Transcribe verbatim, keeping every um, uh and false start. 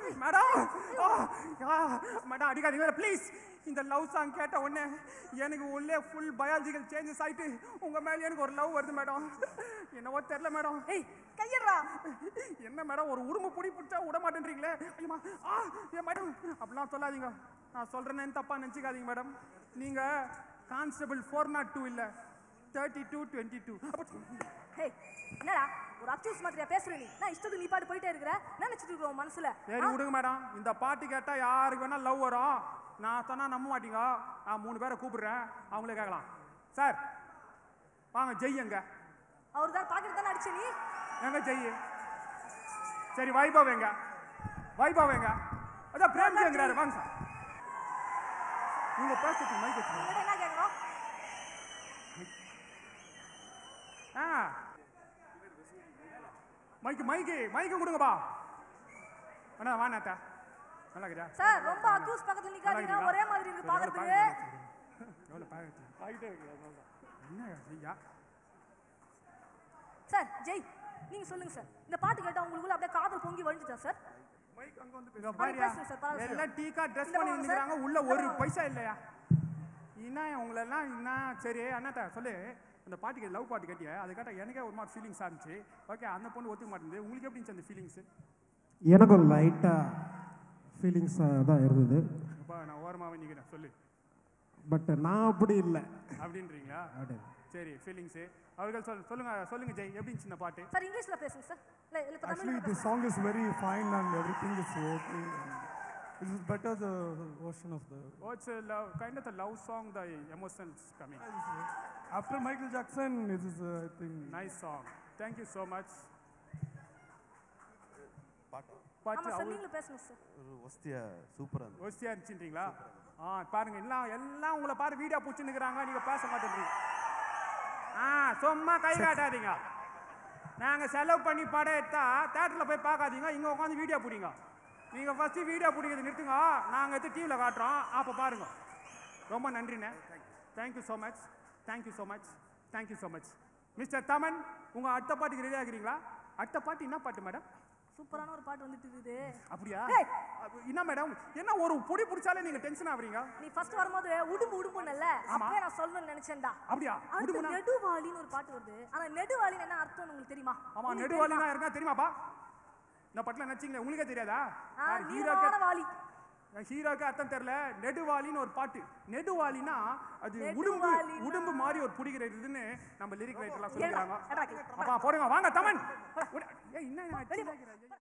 Madam madam அடிக்காதீங்க please. இந்த love song கேட்ட உடனே எனக்கு உள்ளே ஃபுல் பயாலஜிக்கல் சேஞ்சஸ் ஆயிட்டு உங்க மேல எனக்கு ஒரு லவ் வருது மேடம். என்னவோ தெரியல மேடம். ஏய் கையறா. என்ன மேடம் ஒரு உடும்பு புடி பிடிச்சா விட மாட்டேன்றீங்களே. ஐயோ ஆ ஏ மேடம் அப்படிலாம் சொல்லாதீங்க. நான் சொல்றேன்னு தப்பா நினைச்சுக்காதீங்க மேடம். நீங்க கான்ஸ்டபிள் ஃபோர் நாட் டூ இல்ல thirty two twenty two. Hey என்னடா ஒரு அக்யூஸ் மாதிரியா பேசுற நீ? நான் இஷ்டத்துக்கு நீ பாட்டு போயிட்டே இருக்கற. என்ன நினைச்சிட்டு இருக்க உன் மனசுல? சரி விடுங்க மேடம். இந்த பாட்டு கேட்டா யாருக்கு வேணா லவ் வரும். நான் சொன்னா நம்ப மாட்டீங்க. நான் மூணு பேரை கூப்பிடுறேன், அவங்களே கேட்கலாம். சார் வாங்க. ஜெய் எங்க? அவர் தான் பாக்கெட் தானே அடிச்ச நீ. எங்க ஜெய்? சரி வைபவ் எங்க? வைபவ் எங்க? அதான் பிரேம்ஜி எங்கறாரு. வாங்க சார். நீங்க பேசிட்டு மைக் வச்சுங்க. என்ன கேக்குறோம்? ஆ மைக் மைக் மைக் கொடுங்கப்பா. அண்ணா வா நாத்தா. நல்லா இருக்கா சார்? ரொம்ப அக்யூஸ் பக்கத்துல நிக்காதீங்க. ஒரே மாதிரி இருக்கு பாக்குறதுக்கு. எவ்வளவு பாக்கெட் ஆயிட்டே இருக்கு. என்ன ஐயா சார்? ஜெய் நீங்க சொல்லுங்க சார். இந்த பாட்டு கேட்டா உங்களுக்குள்ள அப்படியே காதல் பொங்கி வழிஞ்சுதா சார்? மைக் அங்க வந்து பேசுங்க பாரியா. எல்லாம் டீக்கா Dress பண்ணி நிக்கறாங்க. உள்ள ஒரு பைசா இல்லையா? இன்னா உங்கள எல்லாம் இன்னா சரி அண்ணாத்தா சொல்லு. அந்த பாட்டுக்கு லவ் பாட்டு கேட்டியா? அது கேட்டா எனக்கே ஒரு மாதிரி ஃபீலிங்ஸ் ஆச்சு. ஓகே அந்த பொண்ணு ஒத்துக்க மாட்டேங்குது. உங்களுக்கு எப்படி இருந்துச்சு அந்த ஃபீலிங்ஸ்? எனக்கு லைட்டா ஃபீலிங்ஸ் தான் இருந்தது. அப்பா நான் ஓரமாவே நிக்கிறேன் சொல்லு. பட் நான் அப்படி இல்லை அப்படின்றீங்களா? சரி ஃபீலிங்ஸ் அவர்கள் சொல் சொல்லுங்க சொல்லுங்க ஜெய் எப்படி இருந்துச்சு இந்த பாட்டு? சார் இங்கிலீஷ்ல பேசுங்க சார். இல்ல இல்ல தமிழ்ல. Actually the song is very fine and everything is okay. This is better the version of the. Oh, it's a love, kind of a love song. The emotions coming. After Michael Jackson, this is uh, I think. Nice song. Thank you so much. பாட்டு. ஆமா sir நீங்க பேசுங்க sir. ஒரு ஒஸ்தியா சூப்பரா இருக்கு. ஒஸ்தியா இருந்துன்றீங்களா? ஆ பாருங்க எல்லாம் எல்லாம் உங்களை பாரு வீடியோ புடிச்சு நிக்கறாங்க. நீங்க பேச மாட்டேன்றீங்க. ஆ சும்மா கை காட்டாதீங்க. நாங்க செலவு பண்ணி படம் எடுத்தா தியேட்டர்ல போய் பார்க்காதீங்க. இங்க உட்காந்து வீடியோ புடிங்க. நீங்க ஃபர்ஸ்ட் வீடியோ பிடிக்கிறது நிறுத்துங்க. நாங்க எடுத்து டிவில காட்டுறோம் அப்ப பாருங்க. ரொம்ப நன்றிண்ணே. Thank you so much. Thank you so much. Thank you so much. Mister Thaman உங்க அடுத்த பாட்டுக்கு ரெடி ஆகிறீங்களா? அடுத்த பாட்டு என்ன பாட்டு மேடம்? சூப்பரான ஒரு பாட்டு வந்துட்டு இருக்குது. அப்படியா? என்ன மேடம் என்ன ஒரு பொடி புடிச்சாலே நீங்க டென்ஷன் ஆவறீங்க? நீ ஃபர்ஸ்ட் வரும்போது உடும்பு உடும்புன்னல்ல அப்பவே நான் சொல்லணும்னு நினைச்சேன்டா. அப்படியா? உடும்புனா நெடுவாளின்னு ஒரு பாட்டு வருது. ஆனா நெடுவாளின்னு என்ன அர்த்தம்னு உங்களுக்கு தெரியுமா? ஆமா நெடுவாளினா இருக்கா தெரியுமாப்பா? இந்த பாட்டுல நச்சீங்களே உங்களுக்கே தெரியாதா? ஹீரோக்கு வாளி. ஹீரோக்கு அர்த்தம் தெரியல. நெடுவாளின்னு ஒரு பாட்டு. நெடுவாளினா அது உடும்பு உடும்பு மாதிரி ஒரு புடிக்கிறதுன்னு நம்ம லிரிக் ரைட்டர்லாம் சொல்றாங்க. அப்பா போடுங்க வாங்க தமன். ஏய் என்ன